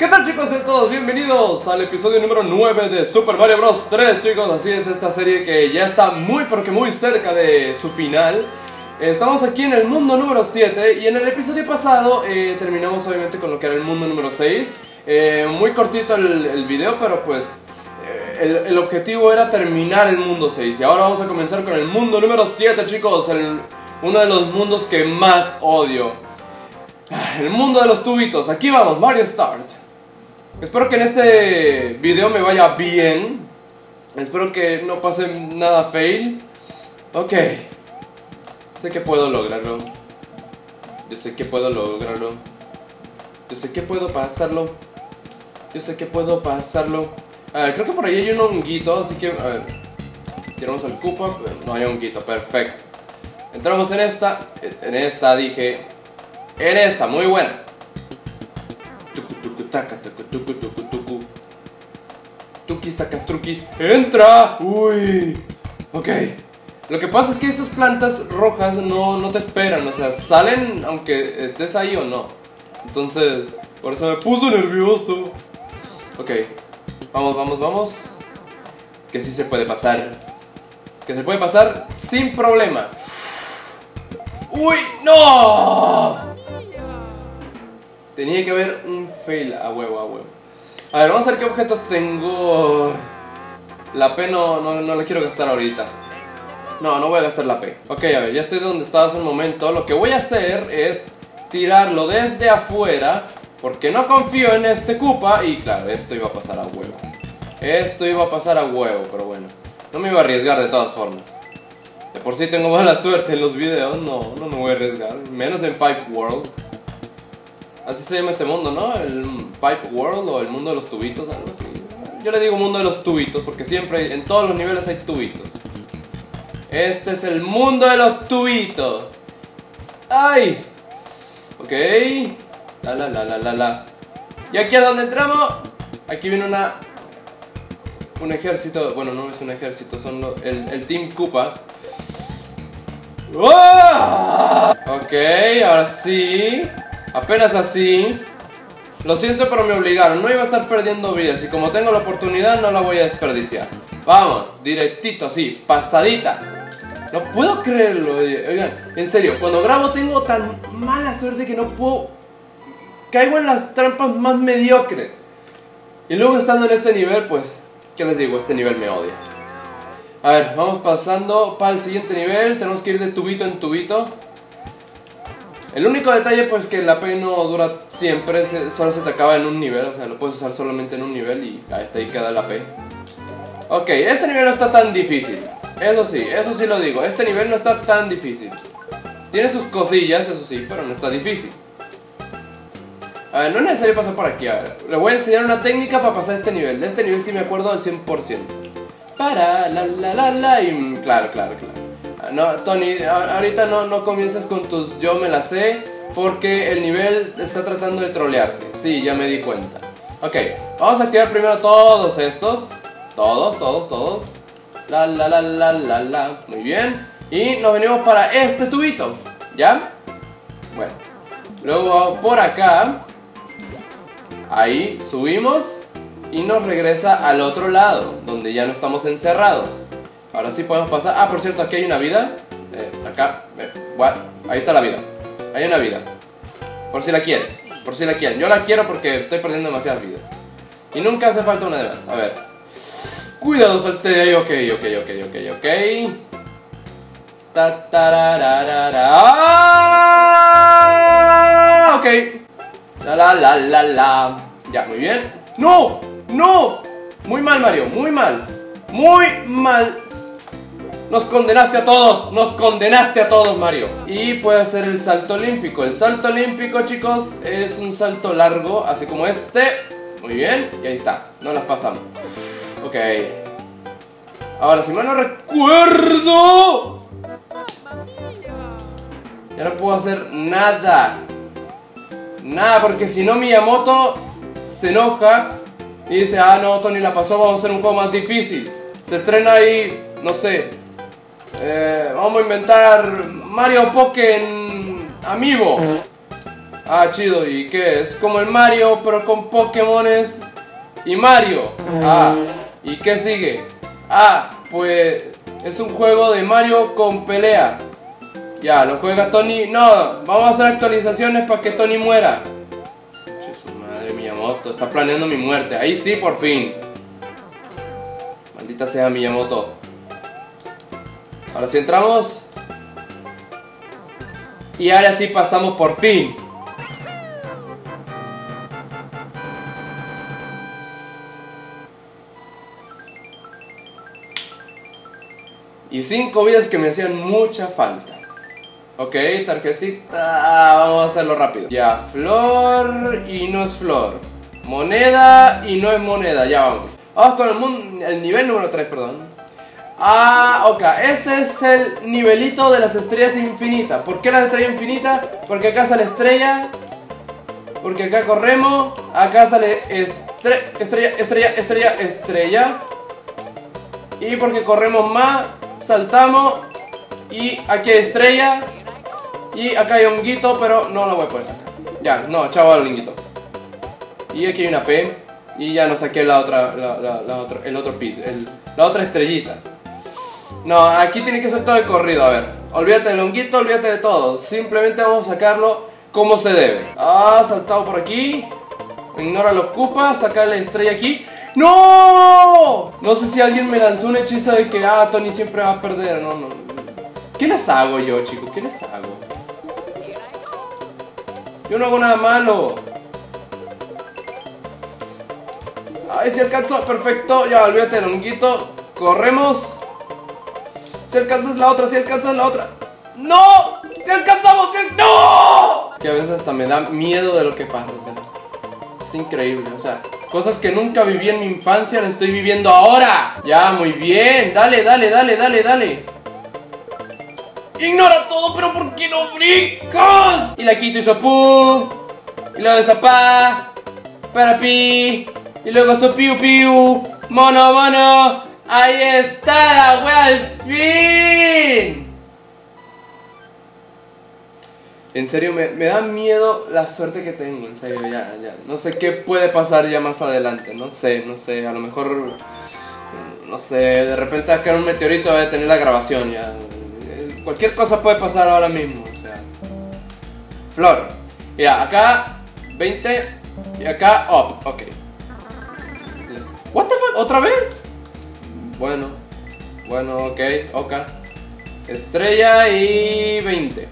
¿Qué tal, chicos? Sean todos bienvenidos al episodio número 9 de Super Mario Bros. 3, chicos. Así es, esta serie que ya está muy pero que muy cerca de su final. Estamos aquí en el mundo número 7 y en el episodio pasado terminamos obviamente con lo que era el mundo número 6. Muy cortito el video, pero pues el objetivo era terminar el mundo 6. Y ahora vamos a comenzar con el mundo número 7, chicos. Uno de los mundos que más odio. El mundo de los tubitos. Aquí vamos, Mario Start. Espero que en este video me vaya bien. Espero que no pase nada fail. Ok. Sé que puedo lograrlo. Yo sé que puedo lograrlo. Yo sé que puedo pasarlo. Yo sé que puedo pasarlo. A ver, creo que por ahí hay un honguito, así que, a ver. Tiramos el cupo. No hay honguito, perfecto. Entramos en esta. En esta dije. En esta, muy buena. Tukis, tacas, truquis. ¡Entra! ¡Uy! Ok. Lo que pasa es que esas plantas rojas no te esperan. O sea, salen aunque estés ahí o no. Entonces, por eso me puso nervioso. Ok. Vamos, vamos, vamos. Que sí se puede pasar. Que se puede pasar sin problema. ¡Uy! ¡No! Tenía que haber un fail a huevo, a huevo. A ver, vamos a ver qué objetos tengo. La P no la quiero gastar ahorita. No voy a gastar la P. Ok, a ver, ya estoy donde estaba hace un momento. Lo que voy a hacer es tirarlo desde afuera, porque no confío en este Koopa. Y claro, esto iba a pasar a huevo. Esto iba a pasar a huevo, pero bueno. No me iba a arriesgar de todas formas. De por sí tengo mala suerte en los videos. No me voy a arriesgar. Menos en Pipe World. Así se llama este mundo, ¿no? El Pipe World o el mundo de los tubitos, algo así. Yo le digo mundo de los tubitos porque siempre, en todos los niveles hay tubitos. Este es el mundo de los tubitos. ¡Ay! Ok. La. ¿Y aquí a dónde entramos? Aquí viene un ejército. Bueno, no es un ejército, son el Team Koopa. ¡Oh! Ok, ahora sí. Apenas así. Lo siento, pero me obligaron. No iba a estar perdiendo vidas y como tengo la oportunidad no la voy a desperdiciar. Vamos, directito así, pasadita. No puedo creerlo. Oigan, en serio, cuando grabo tengo tan mala suerte que no puedo. Caigo en las trampas más mediocres. Y luego estando en este nivel, pues, ¿qué les digo? Este nivel me odia. A ver, vamos pasando para el siguiente nivel. Tenemos que ir de tubito en tubito. El único detalle pues que la P no dura siempre, solo se te acaba en un nivel, o sea, lo puedes usar solamente en un nivel y ahí queda la P. Ok, este nivel no está tan difícil, eso sí lo digo, este nivel no está tan difícil. Tiene sus cosillas, eso sí, pero no está difícil. A ver, no es necesario pasar por aquí, a ver, le voy a enseñar una técnica para pasar este nivel. De este nivel sí me acuerdo al 100%. Para la y claro. No, Tony, ahorita no comiences con tus yo me la sé, porque el nivel está tratando de trolearte. Sí, ya me di cuenta. Ok, vamos a activar primero todos estos. Todos. La. Muy bien. Y nos venimos para este tubito. ¿Ya? Bueno. Luego por acá. Ahí subimos. Y nos regresa al otro lado, donde ya no estamos encerrados. Ahora sí podemos pasar. Ah, por cierto, aquí hay una vida. Acá. What? Ahí está la vida. Hay una vida. Por si la quieren. Yo la quiero porque estoy perdiendo demasiadas vidas. Y nunca hace falta una de más. A ver. Cuidado, salte ahí. Ok. Ok. La. Ya, muy bien. ¡No! Muy mal, Mario. Muy mal. Nos condenaste a todos, Mario. Y puede hacer el salto olímpico. El salto olímpico, chicos, es un salto largo, así como este. Muy bien, y ahí está, no las pasamos. Ok. Ahora, si mal no recuerdo, ya no puedo hacer nada. Porque si no Miyamoto se enoja y dice, ah no, Tony la pasó, vamos a hacer un juego más difícil. Se estrena ahí, no sé, vamos a inventar Mario Pokémon Amiibo. Ah, chido, ¿y qué? Es como el Mario, pero con Pokémones y Mario. Ah, ¿y qué sigue? Ah, pues es un juego de Mario con pelea. Ya, lo juega Tony. No, vamos a hacer actualizaciones para que Tony muera. Su madre, Miyamoto, está planeando mi muerte. Ahí sí, por fin. Maldita sea Miyamoto. Ahora sí entramos. Y ahora sí pasamos por fin. Y 5 vidas que me hacían mucha falta. Ok, tarjetita. Vamos a hacerlo rápido. Ya, flor y no es flor. Moneda y no es moneda. Ya vamos. Vamos con el nivel número 3, perdón. Ah, ok. Este es el nivelito de las estrellas infinitas. ¿Por qué la estrella infinita? Porque acá sale estrella. Porque acá corremos. Acá sale estrella. Y porque corremos más, saltamos. Y aquí hay estrella. Y acá hay honguito, pero no lo voy a poder sacar. Ya, no, chavo al honguito. Y aquí hay una P. Y ya no saqué la otra, el otro piso, la otra estrellita. No, aquí tiene que ser todo de corrido, a ver. Olvídate del honguito, olvídate de todo. Simplemente vamos a sacarlo como se debe. Ah, saltado por aquí. Ignora los cupas, sacar la estrella aquí. ¡No! No sé si alguien me lanzó un hechizo de que Tony siempre va a perder. No. ¿Qué les hago yo, chicos? ¿Qué les hago? Yo no hago nada malo. Ay, si alcanzo, perfecto. Ya, olvídate del honguito. Corremos. Si alcanzas la otra, si alcanzas la otra. ¡No! ¡Si alcanzamos! ¡No! Que a veces hasta me da miedo de lo que pasa, o sea, es increíble, o sea, cosas que nunca viví en mi infancia las estoy viviendo ahora. Ya, muy bien. Dale. Ignora todo, pero ¿por qué no brincas? Y la quito hizo pu. Y luego hizo pa. Para pi. Y luego hizo piu piu. Mono. Ahí está la wea al fin. En serio, me da miedo la suerte que tengo. En serio, ya. No sé qué puede pasar ya más adelante. No sé. A lo mejor, no sé, de repente va a caer un meteorito y va a detener la grabación ya. Cualquier cosa puede pasar ahora mismo, o sea. Flor. Ya, acá 20 y acá up, ok. What the fuck, ¿otra vez? Bueno, ok. Estrella y 20.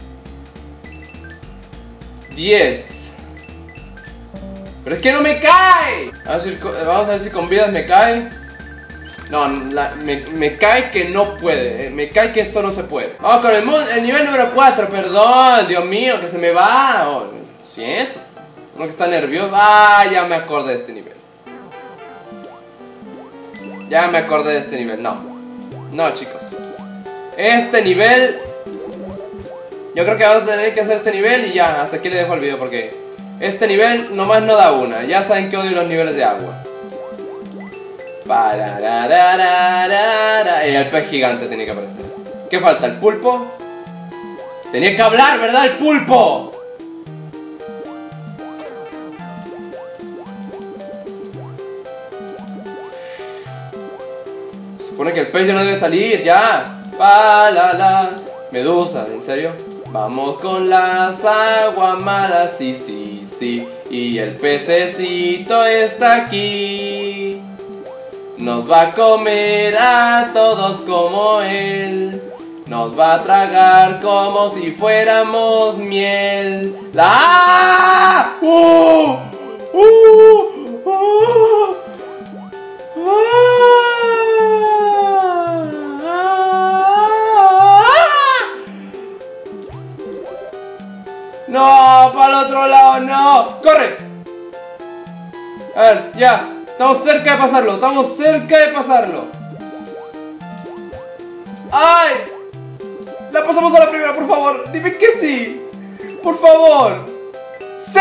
10. Pero es que no me cae. Vamos a ver si con vidas me cae. No, me cae que no puede, me cae que esto no se puede. Vamos con el nivel número 4, perdón, Dios mío, que se me va. Oh, siento, uno que está nervioso. Ah, ya me acordé de este nivel. No, chicos. Este nivel, yo creo que vamos a tener que hacer este nivel y ya, hasta aquí le dejo el video porque este nivel nomás no da una. Ya saben que odio los niveles de agua. Y el pez gigante tiene que aparecer. ¿Qué falta? ¿El pulpo? Tenía que hablar, ¿verdad? ¡El pulpo! Supone que el pez ya no debe salir, ya. Medusa, ¿en serio? Vamos con las aguas malas, sí. Y el pececito está aquí. Nos va a comer a todos como él. Nos va a tragar como si fuéramos miel. ¡Ah! ¡No! ¡Para el otro lado! ¡No! ¡Corre! A ver, ya. Estamos cerca de pasarlo. ¡Ay! La pasamos a la primera, por favor. Dime que sí. Por favor. ¡Sí!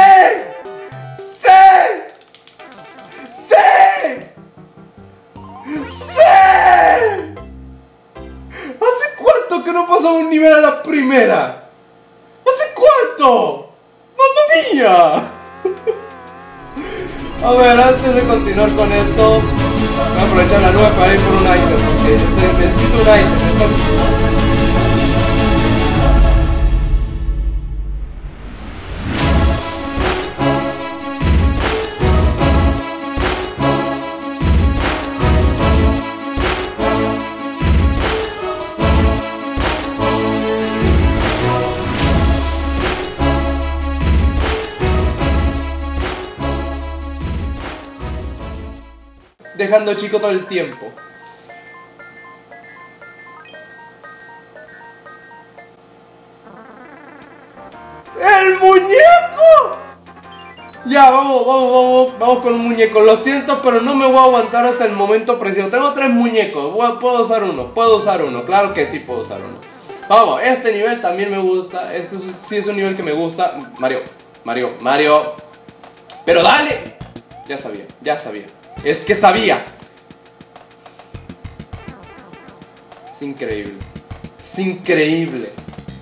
¿Hace cuánto que no pasamos un nivel a la primera? ¿Hace cuánto? ¡Mamma mía! A ver, antes de continuar con esto, voy a aprovechar la nube para ir por un item, porque necesito un item. Dejando chico todo el tiempo. ¡El muñeco! Ya, vamos con un muñeco. Lo siento, pero no me voy a aguantar hasta el momento preciso. Tengo 3 muñecos. Puedo usar uno. Claro que sí puedo usar uno. Vamos, este nivel también me gusta. Este sí es un nivel que me gusta. Mario. ¡Pero dale! Ya sabía. Es que sabía. Es increíble.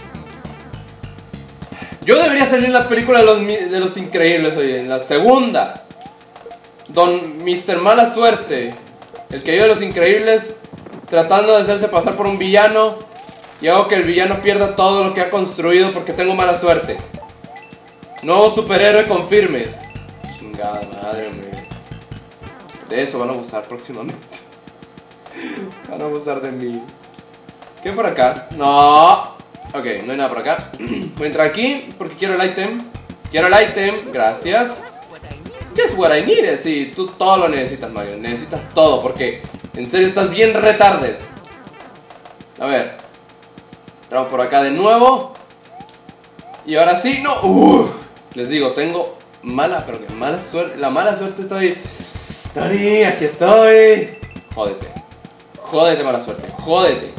Yo debería salir en la película de los Increíbles hoy, en la segunda. Don Mr. Mala Suerte, el que yo de los Increíbles, tratando de hacerse pasar por un villano, y hago que el villano pierda todo lo que ha construido porque tengo mala suerte. Nuevo superhéroe confirme. Chingada madre, hombre. De eso van a abusar próximamente. Van a abusar de mí. ¿Qué hay por acá? No. Ok, no hay nada por acá. Voy a entrar aquí porque quiero el item. Gracias. Just what I need. Sí, tú todo lo necesitas, Mario. Necesitas todo porque en serio estás bien retarded. A ver. Entramos por acá de nuevo. Y ahora sí, no. Les digo, tengo mala suerte. La mala suerte está ahí. Tony, aquí estoy. Jódete, mala suerte. Jódete.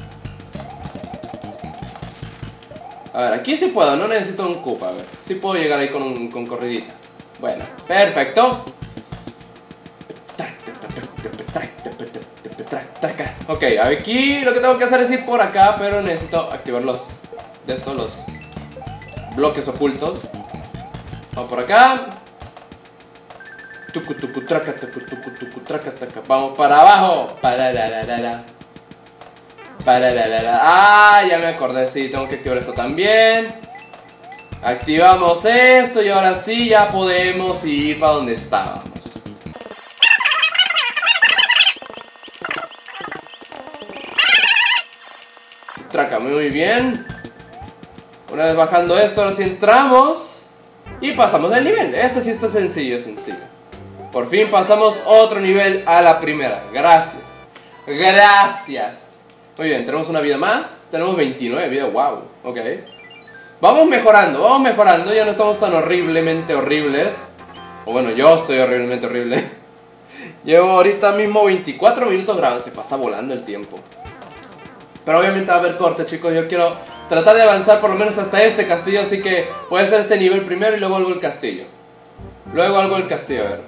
A ver, aquí sí puedo. No necesito un Koopa. A ver, sí puedo llegar ahí con corridita. Bueno, perfecto. Ok, aquí lo que tengo que hacer es ir por acá, pero necesito activar los bloques ocultos. Vamos por acá. Vamos para abajo. Ah, ya me acordé, sí, tengo que activar esto también. Activamos esto y ahora sí ya podemos ir para donde estábamos. Traca, muy bien. Una vez bajando esto, ahora sí entramos y pasamos el nivel. Este sí está sencillo. Por fin pasamos otro nivel a la primera. Gracias. Muy bien, tenemos una vida más. Tenemos 29 vidas, wow. Ok. Vamos mejorando. Ya no estamos tan horriblemente horribles. O bueno, yo estoy horriblemente horrible. Llevo ahorita mismo 24 minutos grabando. Se pasa volando el tiempo. Pero obviamente va a haber corte, chicos. Yo quiero tratar de avanzar por lo menos hasta este castillo. Así que voy a hacer este nivel primero y luego algo el castillo. A ver.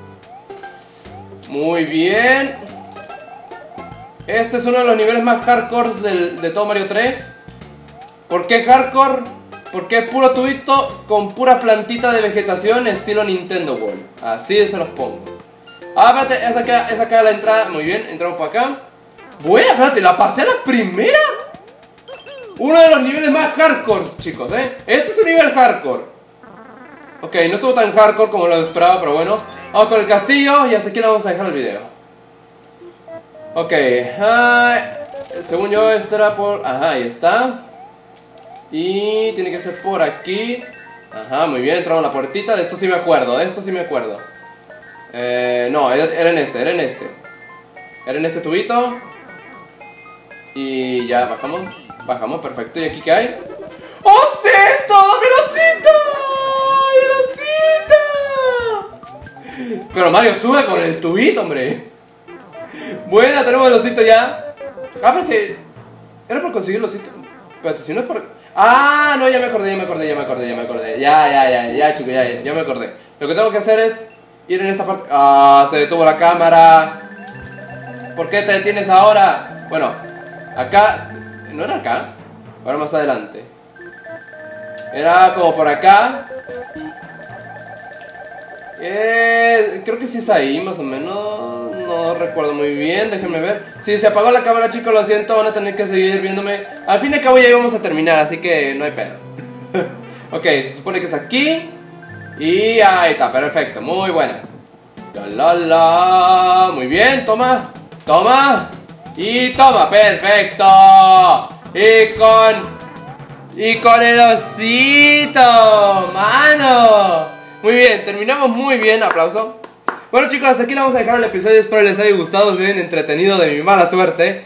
Muy bien. Este es uno de los niveles más hardcore de todo Mario 3. ¿Por qué hardcore? Porque es puro tubito con pura plantita de vegetación estilo Nintendo World. Así se los pongo. Ah, espérate, esa acá la entrada. Muy bien, entramos por acá. Bueno, espérate, la pasé a la primera. Uno de los niveles más hardcore, chicos, Este es un nivel hardcore. Ok, no estuvo tan hardcore como lo esperaba, pero bueno. Vamos con el castillo y hasta aquí le vamos a dejar el video. Ok, según yo este era por... Ajá, ahí está. Y tiene que ser por aquí. Ajá, muy bien, entramos a la puertita. De esto sí me acuerdo, no, era en este. Era en este tubito. Y ya, bajamos, perfecto. ¿Y aquí qué hay? ¡Osito! ¡Velocito! Pero Mario, sube por el tubito, hombre. Bueno, tenemos el osito ya. Ah, pero era por conseguir el osito. Espérate, si no es por... Ah, no, ya me acordé. Ya, chicos, ya me acordé. Lo que tengo que hacer es ir en esta parte. Ah, se detuvo la cámara. ¿Por qué te detienes ahora? Bueno, acá. ¿No era acá? Ahora más adelante. Era como por acá. Creo que sí es ahí, más o menos. No recuerdo muy bien, déjenme ver. Sí, se apagó la cámara, chicos, lo siento. Van a tener que seguir viéndome. Al fin y al cabo ya íbamos a terminar, así que no hay pedo. Ok, se supone que es aquí. Y ahí está, perfecto, muy buena. Muy bien, toma. Toma. Y toma, perfecto. Y con el osito, mano. Muy bien, terminamos muy bien, aplauso. Bueno chicos, hasta aquí le vamos a dejar el episodio. Espero les haya gustado, se hayan entretenido de mi mala suerte.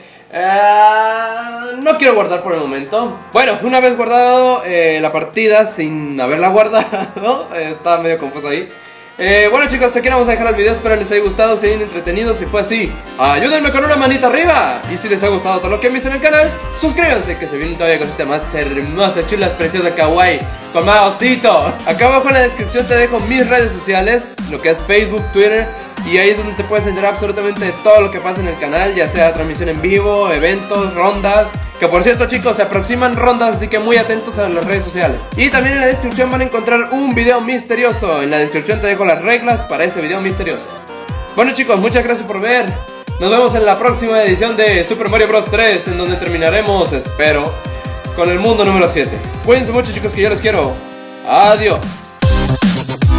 No quiero guardar por el momento. Bueno, una vez guardado la partida sin haberla guardado, estaba medio confuso ahí. Bueno chicos, hasta aquí le vamos a dejar el video. Espero les haya gustado, se hayan entretenido. Si fue así, ayúdenme con una manita arriba. Y si les ha gustado todo lo que han visto en el canal, suscríbanse, que se vienen todavía cositas más hermosas, chulas, preciosas, kawaii, con más osito. Acá abajo en la descripción te dejo mis redes sociales, lo que es Facebook, Twitter. Y ahí es donde te puedes enterar absolutamente de todo lo que pasa en el canal, ya sea transmisión en vivo, eventos, rondas. Que por cierto chicos, se aproximan rondas, así que muy atentos a las redes sociales. Y también en la descripción van a encontrar un video misterioso. En la descripción te dejo las reglas para ese video misterioso. Bueno chicos, muchas gracias por ver. Nos vemos en la próxima edición de Super Mario Bros 3, en donde terminaremos, espero, con el mundo número 7. Cuídense mucho chicos, que yo les quiero. Adiós.